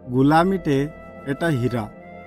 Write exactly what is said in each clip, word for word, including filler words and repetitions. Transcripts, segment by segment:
गुलामी टे एटा हीरा।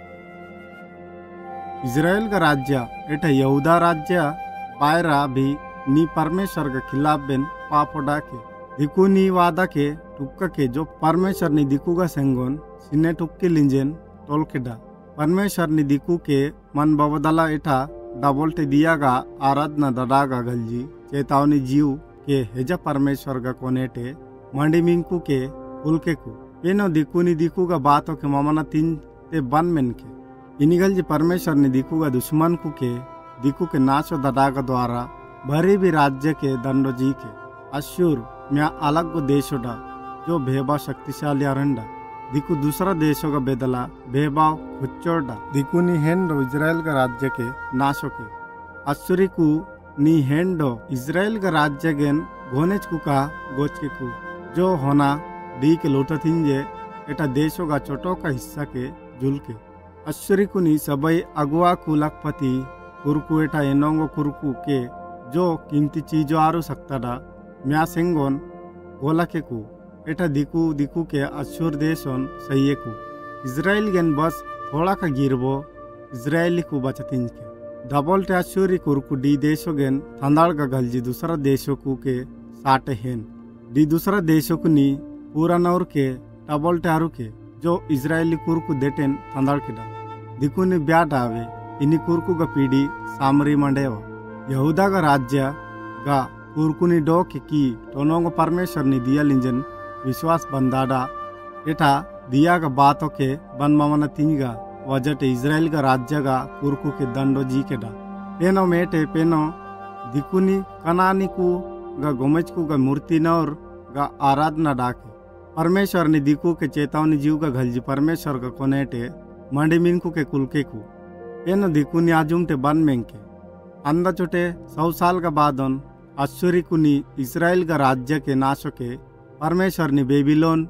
इजराइल का राज्य एटा यहूदा राज्य पायरा भी नी परमेश्वर का खिलाफ बेन पापोडा के दिकू नी वादा के टुक्का के जो परमेश्वर नी दिकू का सेंगोन सिने टुक्के लिंजेन टोल केडा परमेश्वर नी दिकू के मन बवदला एटा डबोल्टे दिया गा आराधना दडागा गलजी चेतावनी जीव के हेजा परमेश्वर का कोनेटे मंडी मिंकू के उल्के को पेनो दिकू नी दिकू का बातों के मामना तीन ते बन मेन के इनिगल जी परमेश्वर ने दिकू का दुश्मन को के दिकू के नाशो दडागा द्वारा भरी भी राज्य के दंडो जी के अश्शूर म्या अलग को देशोडा जो भेबा शक्तिशाली अरंडा दिकू दूसरा देशों का बेदला भेबाव खुच्चोडा दिकू नी हेंडो इजराइल का राज्य के नाशो के अश्शूरी को नी हेंडो इजराइल का राज्य गेन घोनेच को का गोच के को जो होना दी के लोटा थिंजे एटा देशों का छोटो का हिस्सा के जुल के अश्शूरी को नी सबई अगुआ को लखपति कुरकु एटा एनोंगो कुरकु के जो कीमती चीजों आरु सकता डा म्या सेंगोन गोला के को एटा दिकू दिकू के अश्शूर देशों सही को इजराइल गेन बस थोड़ा का गिरबो इजराइली को बचतिंज के डबल टे अश्शूरी कुरकु डी देशों गेन थंदाड़ का गलजी दूसरा देशों को के साटे हेन डी दूसरा देशों को नी पूरा नौर के डबल टे आरु के जो इजराइली कुरकु देटेन थंदाड़ के डा दिकू ने ब्या डावे इन्हीं कुरकु का पीढ़ी सामरी मंडेवा यहूदा का राज्य गा कुरकुनी डो के की टोनोंग परमेश्वर ने दिया लिंजन विश्वास बंदाडा एटा दिया का बातों के बन मामना तीनगा वजह इजराइल का राज्य का कुरकु के दंडो जी के डा पेनो मेटे पेनो दिकुनी कनानी को गा गोमचकू का मूर्ति नौर गा आराधना डाके परमेश्वर ने दिकू के चेतावनी जीव का घलजी परमेश्वर का कोनेटे मंडी मिनकू के कुलके को पेनो दिकुनी आजुमटे बन मेंके अंदा चोटे सौ साल का बादन अश्शूरी कुनी इजराइल का राज्य के नाशो के परमेश्वर ने बेबीलोन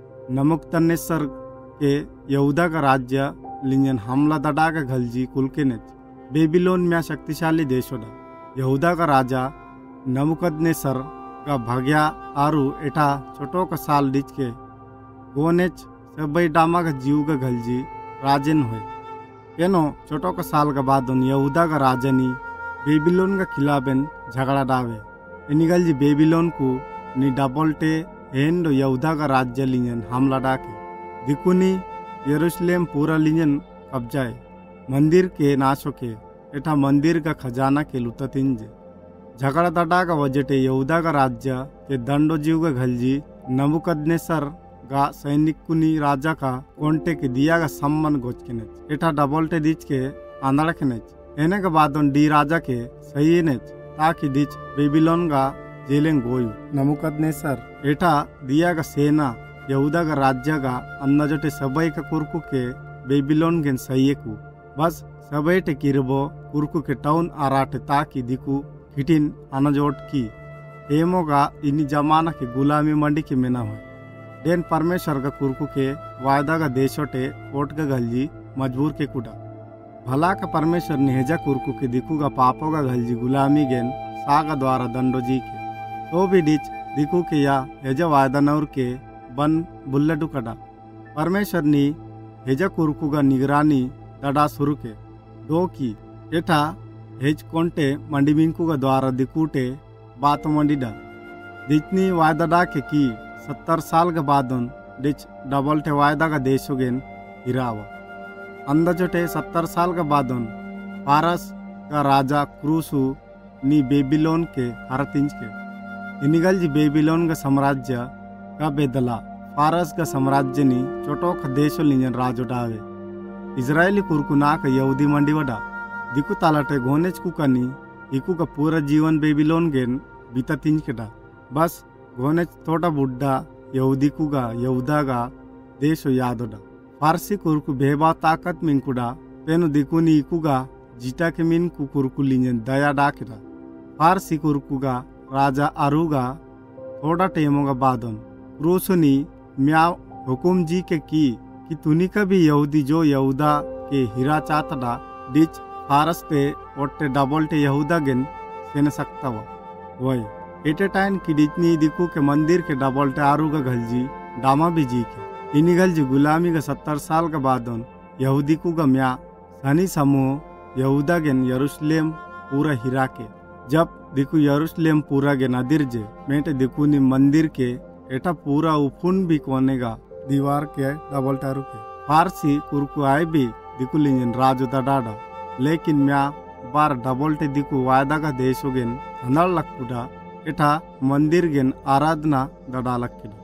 नमुक्तनेसर के यहूदा का राज्य लिंजन हमला दडा का घलजी कुलके ने बेबीलोन में शक्तिशाली देशोडा यहूदा का राजा नमुकदनेसर का भग्या आरु एटा छोटो का साल डिच के गोनेच सबई डामा का जीव का घलजी राजन हुए केनो छोटो का साल का बाद यहूदा का राजा नी बेबीलोन का खिलाफेन झगड़ा डावे इनिगल जी बेबीलोन को नी डबोल्टे हेंडो यहूदा का राज्य लिंजन हमला डाके दिकुनी यरूशलेम पूरा लिंजन कब्जाए मंदिर के नाशो के एटा मंदिर का खजाना के लुततिंजे झगड़ा दडा का वजटे यहूदा का राज्य के दंडो जीव का घलजी नबुकदनेसर गा सैनिक कुनी राजा का कोंटे के दिया का सम्मान गोच के नेच एटा डबोल्टे दिच के आंदड़ा के नेच एने के बाद डी राजा के सही नेच ताकि डिच बेबीलोन का जेलें गोयु नबुकदनेसर एटा दिया का सेना यहूदा का राज्य का अन्नजटे सबई का कुरकु के बेबीलोन के सही को बस सबई टे किरबो कुरकु के टाउन आराटे ताकि दिकू हिटिन अनजोट की एमोगा इन्हीं जमाना के गुलामी मंडी के मेना हुए डेन परमेश्वर का कुरकु के वायदा का देशोटे ओट का गलजी मजबूर के कुड़ा भला का परमेश्वर निहेजा कुरकु के दिकू का पापों का गलजी गुलामी गेन सागा द्वारा दंडो जी के तो भी डिच दिकू के या हेजा वायदा नौर के बन बुल्लडू कड़ा परमेश्वर ने हेजा कुरकु का निगरानी दडा शुरू के दो की एटा हेज कोंटे मंडी मिंकू का द्वारा दिकूटे बात मंडीडा दिचनी वायदा डा के की सत्तर साल के बाद डिच डबल टे वायदा का देशो गेन हिरावा अंदजोटे सत्तर साल के बाद पारस का राजा क्रूसु नी बेबीलोन के हरतिंज के इनिगल जी बेबीलोन का साम्राज्य का बेदला पारस का साम्राज्य नी छोटो का देशो लिंजन राजो डावे इजरायली कुरकुना का यहूदी मंडी वडा दिकू तालाटे गोनेच कुकनी इकू का पूरा जीवन बेबीलोन गेन बीता तिंज केटा बस गोनेच थोड़ा बुड्ढा यहूदी कुगा यहूदा का देशो यादोडा फारसी कुरकु बेबा ताकत मिनकुडा पेनु दिकुनी इकुगा जीटा के मिन कुरकु लिंजन दया डाकेटा फारसी कुरकुगा राजा अरुगा थोड़ा टेमोगा बादन क्रूसुनी म्या हुकुम जी के की कि तुनी का भी यहूदी जो यहूदा के हीरा चातडा डिच फारस टे ओटे डबल टे यहूदा गेन सेन सकता वो वही एटे टाइम की डिचनी दिकू के मंदिर के डबल टे आरू का घलजी डामा भी जी के इनिगल जी गुलामी का सत्तर साल का बादन यहूदी को गम्या सनी समूह यहूदा गेन यरूशलेम पूरा हिरा के जब दिकु यरूशलेम पूरा गेन अदिरजे मेटे दिकु नि मंदिर के एटा पूरा उफुन भी कोनेगा दीवार के डबल टारू के फारसी कुरकु आए भी दिकु लिंजन राजु डाडा लेकिन म्या बार डबल टे दिकु वायदा का देश गेन हनल लक्कुडा एटा मंदिर गेन आराधना दडा लक्किडा।